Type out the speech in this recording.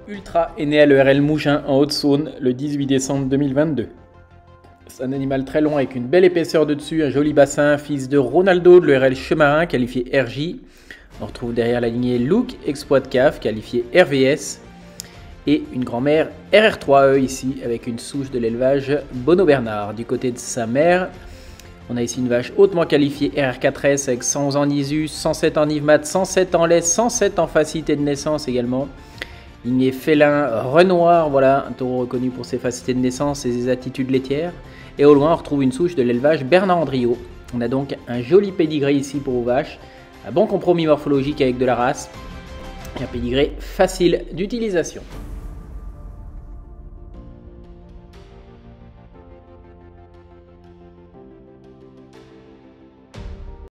Ultra est né à l'ERL Mougins en Haute-Saône le 18 décembre 2022. C'est un animal très long avec une belle épaisseur de dessus, un joli bassin, fils de Ronaldo de l'ERL Chemarin, qualifié RJ. On retrouve derrière la lignée Look Exploit CAF, qualifié RVS. Et une grand-mère RR3E ici, avec une souche de l'élevage Bono Bernard. Du côté de sa mère, on a ici une vache hautement qualifiée RR4S avec 111 en ISU, 107 en IVMAT, 107 en lait, 107 en facilité de naissance également. Lignée félin Renoir, voilà, un taureau reconnu pour ses facultés de naissance et ses attitudes laitières. Et au loin, on retrouve une souche de l'élevage Bernard Andriot. On a donc un joli pédigré ici pour vos vaches, un bon compromis morphologique avec de la race et un pédigré facile d'utilisation.